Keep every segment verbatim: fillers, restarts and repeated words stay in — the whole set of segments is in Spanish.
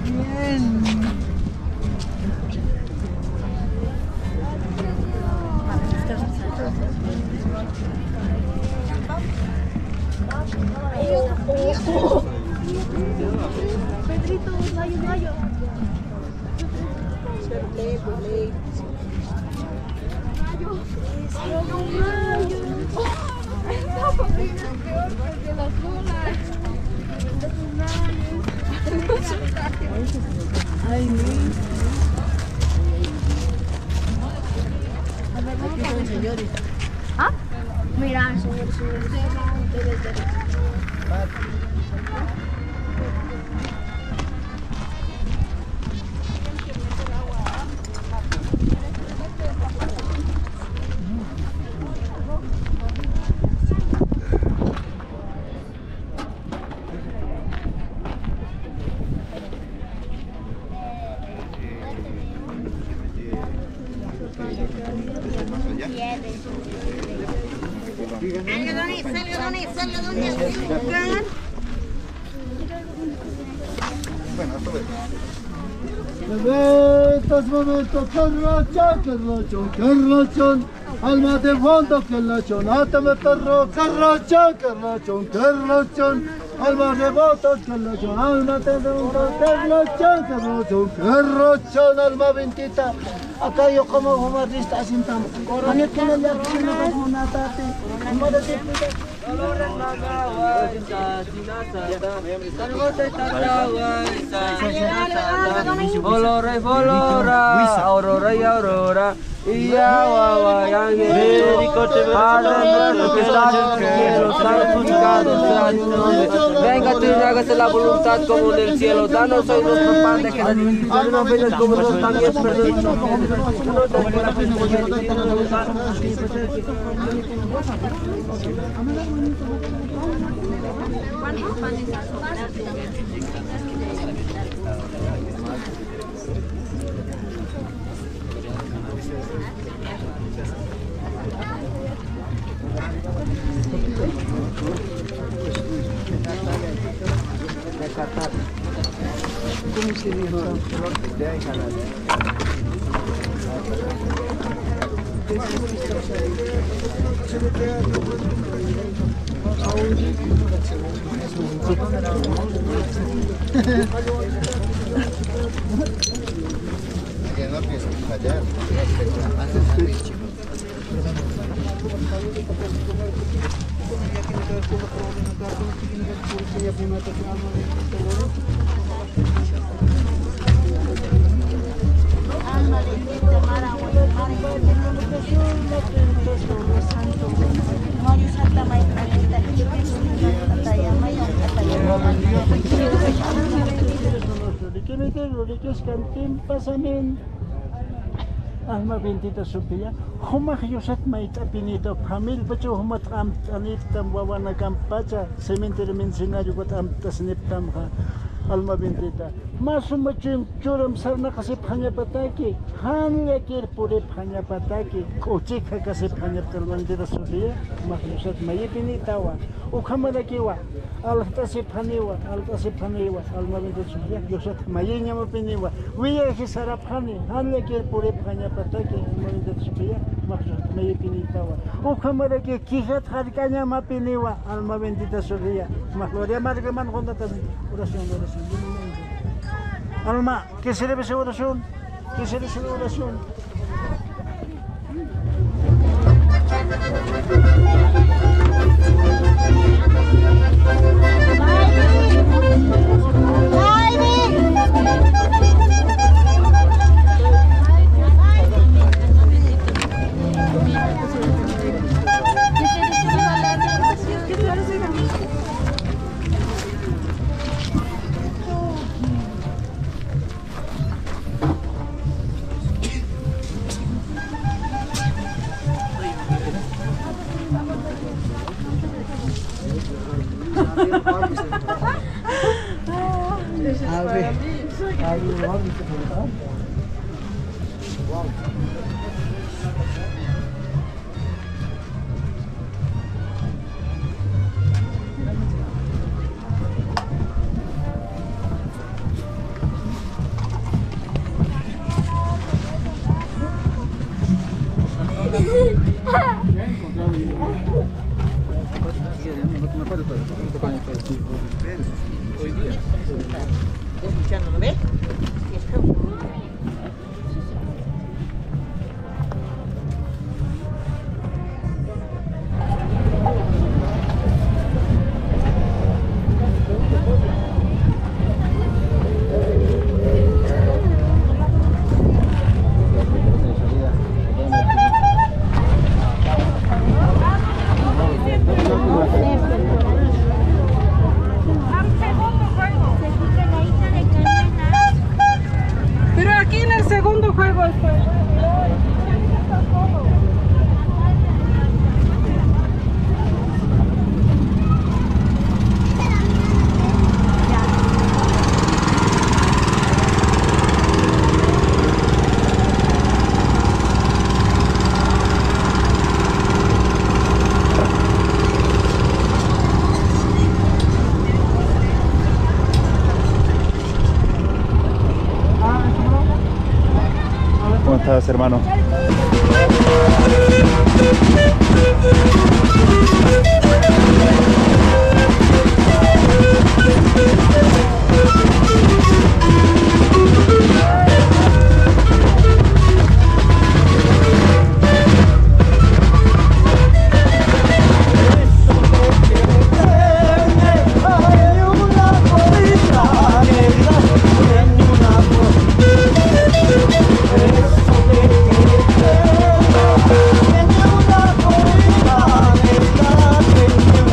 bien. Pedrito, rayo, rayo. Rayo. Rayo. No, porque es peor porque las lunas. Ay, mi. Aquí están señores. ¿Ah? Mira. Bebetas momentos, carrachón, carrachón, carrachón, alma de fondo, carrachón, átame perro, carrachón, carrachón, carrachón, alma de votos, carrachón, alma de fondo, carrachón, carrachón, carrachón, alma bendita. Acá yo como humanista asintamos. Año que no le hacemos como una tate, como de disfrutar. Olora y folora, aurora y aurora, y agua yang venga tú y hágase la voluntad como en el cielo. Danos hoy nuestro pan de cada día. No nos vengas como nos también perdonamos. ¿Cómo se dijo? Que no empieza a fallar. Alma bendita, Mara, Santo, Mario Santa María, alma bendita supia, humah yusat maita pinito, hamil bacho humat am tanip tam wawana kampacha, cementerio mencionario wat am tasnip tam ha, alma bendita. Masumachim churam sarna kasi phanya pataki, hanya kir pure phanya pataki, kochika kasi phanya terlandira supia, mah yusat mai pinitawa, ukhamada kiwa, alta si phaniwa, alta si phaniwa, alma bendita supia, yusat mai nyama piniwa, wiya hisara phani, hanya kir pure phanya pataki, alma bendita supia, mah yusat mai pinitawa, ukhamada ki kihat harkanya ma piniwa, alma bendita supia, mah gloria marga man konda tan oración oración. Alma, ¿qué se debe esa oración? ¿Qué se debe esa oración? Escuchándolo, ¿ves? Pero aquí en el segundo juego está. ¿Cómo estás, hermano? Thank you.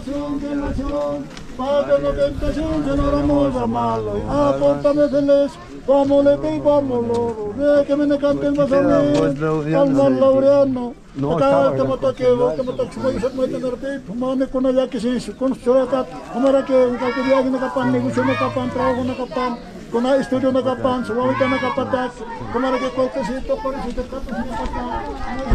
oración de oración, Padre de tentación, que no éramos a malo, apórtame feliz, vamos le pido, vamos loro, de que me cante el mazamé, alma laureano, acá te mato que vos te mato que voy a ser muy tener pipo, mane con allá que se con chorata, hamaरा que un calque viaje na kapan, negocio na kapan, trabajo na kapan, con estudio na kapan, suawita na kapatak, hamaरा que cualquier por eso te tapas na kapan.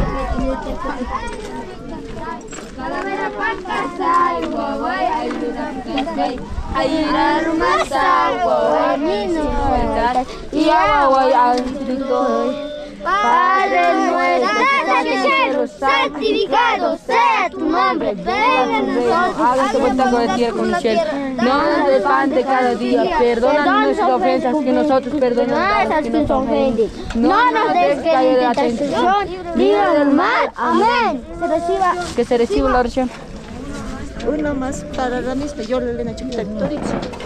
Calavera pankasay, waway, ay lurapikasay, ay irarumasa, waway, minuay, y waway, ay lurapikasay. Padre nuestro que estás en el cielo, santificado sea tu nombre, venga a nosotros, hágase vuelta con el cielo con el cielo. No nos des pan de cada día, perdona nuestras ofensas que nosotros perdonamos a los que nos ofenden. No nos des caer de la tentación, líbranos del mal. Amén. se reciba. Que se reciba la oración. Una más para la misma, yo le doy a chiquita victoria.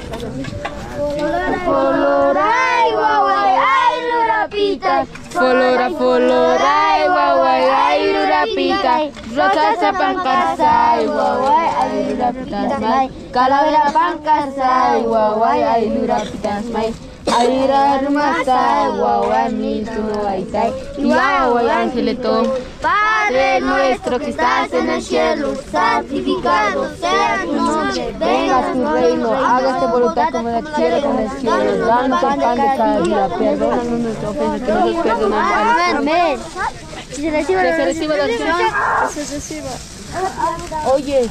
Foloray, guaway, ay, lurapita. Folora, foloray, guaway, ay, lurapita. Rotasa pankasay, guaway, ay, lurapita. Calavera pankasay, guaway, ay, lurapita. Aira rumasa, guaway, mi tu aitai. Guaway, angelito. Padre nuestro que estás en el cielo, santificado sea tu nombre. Venga tu reino, hágase voluntad como en la tierra como en el cielo. Danos el pan de cada día, perdónanos nuestras ofensas que nosotros perdonamos a los que Amén. Si se recibe Que se reciba la oración. que se reciba. Oye.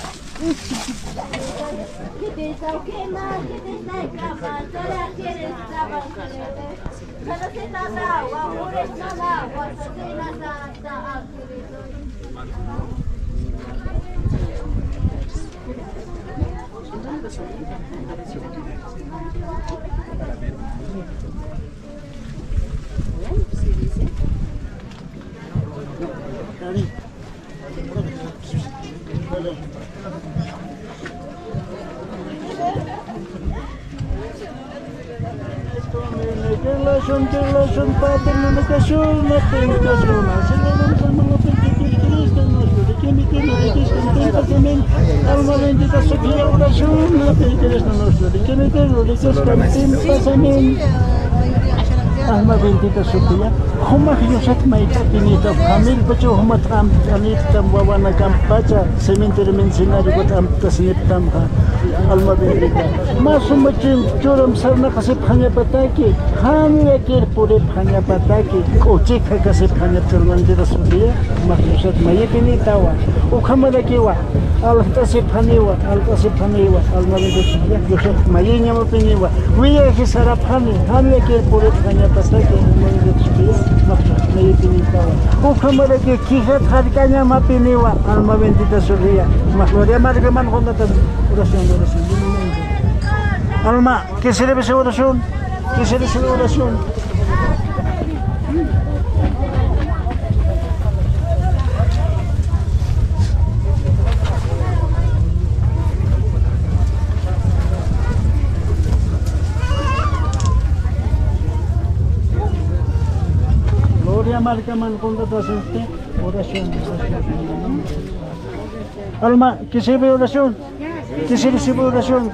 Relación, relación, Padre, no me casó, no tengo casó, se le dan como lo que Cristo nuestro, de quien me tiene, de Cristo contenta también, alma bendita, Sofía, oración, no tengo Cristo nuestro, de quien me tiene, de Cristo contenta también. Alma bendita Sofía, Huma Yosat Maita Pinita, Hamil Bacho Huma Tam, Anitam Wawana Kampacha, Cementerio Mencionario, Gotam Tasniptam, Alma bendita. Más un machín, Choram Sarna Kasip Hanya Pataki, Hamila Kir Pure Hanya Pataki, Ochika Kasip Hanya Termandira Sofía, Mas Yosat Maya Pinitawa, Ukamada Kiwa, Al Tasip Haniwa, Al Tasip Haniwa, Alma bendita Sofía, Yosat Maya Nyamapiniwa, Wia Hisarap Hani, Hamila Kir Pure Hanya Pataki, Alma bendita Sofía, Maya Pinitawa, Ukamada Ki Kihat Harkanya Mapiniwa, Alma bendita Sofía, Mas Gloria Margaman Hondatan, oración, oración. Alma, que se debe esa oración, que se debe esa oración. Gloria marca man con la oración, oración. Alma, que se debe oración, que se recibe oración.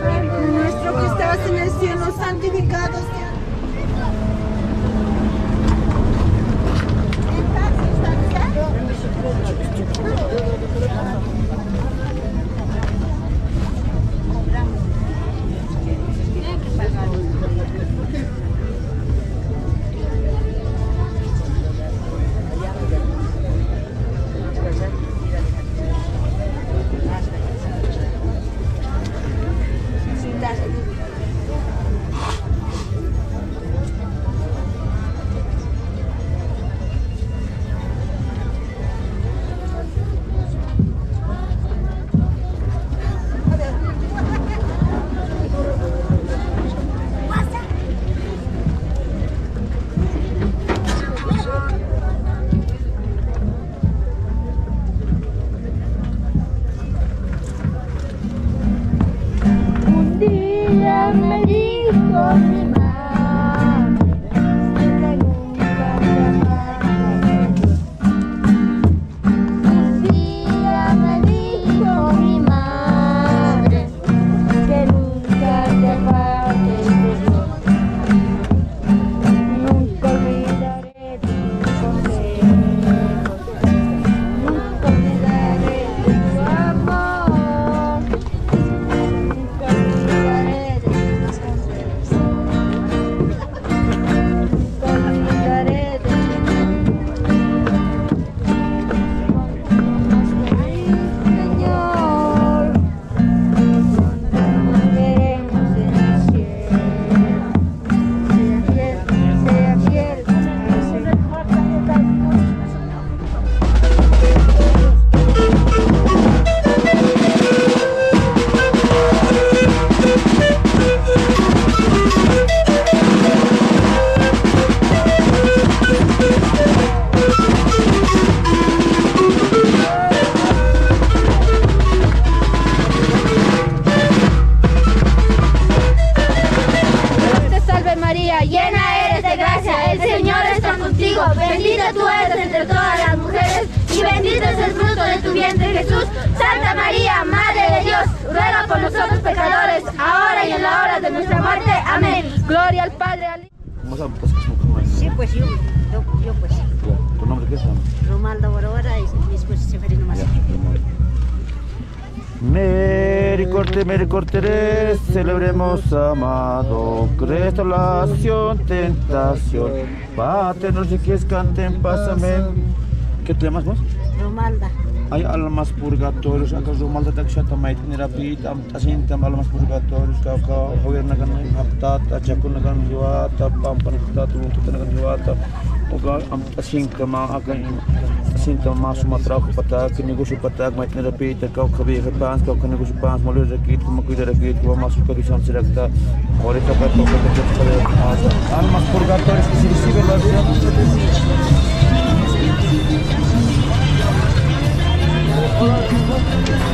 Nuestro que estás en el cielo, santificado sea. Me dijo mi madre que nunca te amaré. Un día me dijo mi madre que nunca te apartes de Dios. Nunca olvidaré tus consejos, nunca olvidaré de tu amor, nunca olvidaré. Llena eres de gracia, el Señor está contigo, bendita tú eres entre todas las mujeres y bendito es el fruto de tu vientre Jesús. Santa María, Madre de Dios, ruega por nosotros pecadores, ahora y en la hora de nuestra muerte. Amén. Gloria al Padre, al Hijo. Sí, pues yo, yo, yo pues. ¿Tu nombre qué es? Romaldo Borora y mi esposo Severino Macías. Meri corte, meri cortere, celebremos amado Cristo, oración, tentación. Pátenos y que canten, pásame. ¿Qué te llamas vos? Romalda. Hay almas purgatorios, acá Romalda takshata mait nirapita, asintam almas purgatorios, acá gobierna kan haptata, chakuna kan jiwata, pampan haptata, luntutan kan jiwata, oga asintam acá asintam mas Sumatra patak, negosyo patak mait nirapita, kau kabi pans, kau kan negosyo pans, malu rakit, kumakuida rakit, kau masuk ke kisam sirakta, ore kapat kau kapat pada almas purgatorios que se reciben la vida.